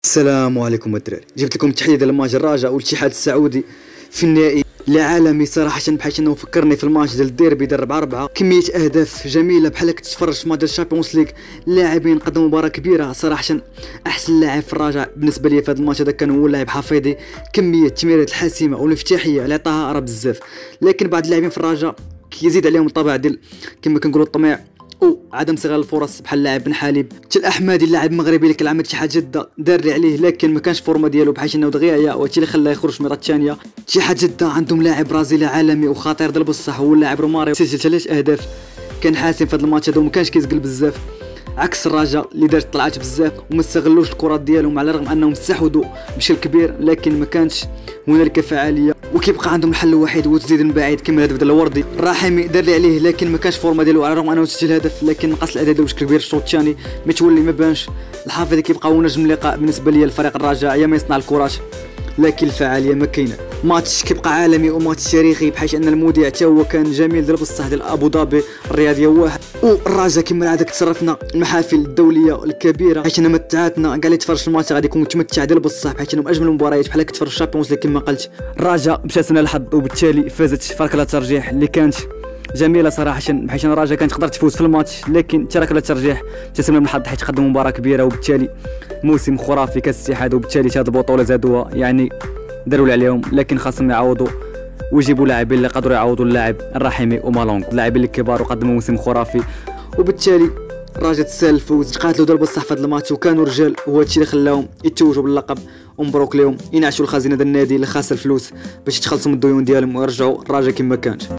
السلام عليكم الدراري، جبت لكم تحليل الماتش الرجاء والاتحاد السعودي في النهائي العالمي. صراحه بحيث انه فكرني في الماتش ديال الديربي ديال 4-4، كميه اهداف جميله بحال هكا تتفرج في ماتش الشامبيونز ليغ. اللاعبين قدموا مباراه كبيره صراحه. احسن لاعب في الرجاء بالنسبه لي في هذا الماتش هذا كان هو اللاعب حفيظي. كميه التمريرات الحاسمه والافتتاحيه اللي عطاها راه بزاف، لكن بعض اللاعبين في الرجاء كيزيد عليهم الطابع ديال كما كنقولوا الطمع وعدم استغلال الفرص، بحال اللاعب بن حليب. الاحمدي اللاعب المغربي اللي كيلعب مع اتحاد جده دار اللي عليه، لكن ما كانش فورما ديالو بحيث انه دغيا وهادشي اللي خلاه يخرج في المباراه الثانيه. اتحاد جده عندهم لاعب برازيلي عالمي وخطير ديال بصح، هو اللاعب روماريو، سجل 3 اهداف. كان حاسم في هذا الماتش هذا وما كانش كيزقل بزاف، عكس الرجاء اللي دارت طلعات بزاف وما استغلوش الكرات ديالهم، على الرغم انهم استحوذوا بشكل كبير لكن ما كانش هنالك فعاليه. وكيبقى عندهم الحل الوحيد هو تسديد من بعيد كما الهدف ديال الوردي. الرحيمي دار اللي عليه لكن ما كانش فورما ديالو، على الرغم انه سجل هدف لكن نقص الاداء ديالو بشكل كبير. الشوط الثاني ما تولي ما بانش. الحافظي كيبقى هو نجم اللقاء بالنسبه لي الفريق الرجاء، يا ما يصنع الكرات لكن الفعاليه ما كاينه. ماتش كيبقى عالمي وماتش تاريخي بحيث ان المذيع حتى هو كان جميل ديال بصح ديال ابو ظبي الرياضيه واحد. والرجاء كما العاده تصرفنا المحافل الدوليه الكبيره بحيث ان متعاتنا كاع اللي يتفرج في الماتش غادي يكون متمتع ديال بصح، بحيث انهم اجمل المباريات بحال هكا تفرج الشامبيونز ليغ كما قلت. الرجاء مشات الحظ وبالتالي فازت في ركله الترجيح اللي كانت جميله صراحه، بحيث ان الرجاء كانت تقدر تفوز في الماتش لكن ركله الترجيح مشات من الحظ حيت قدموا مباراه كبيره وبالتالي موسم خرافي كاس الاتحاد، وبالتالي هذه البطوله زادوها يعني داروا اللي عليهم، لكن خاصهم يعوضوا ويجيبوا لاعبين اللي قدروا يعوضوا اللاعب الرحيمي ومالونغ، اللاعبين اللي كبار وقدموا موسم خرافي. وبالتالي الرجاء تسال الفوز، تقاتلوا دار بصح في هذا الماتش وكانوا رجال، وهذا الشيء اللي خلاهم يتوجوا باللقب. ومبروك لهم ينعشوا الخزينه ديال النادي اللي خاسر الفلوس باش يتخلصوا من الديون ديالهم ويرجعوا الرجاء كما كانت.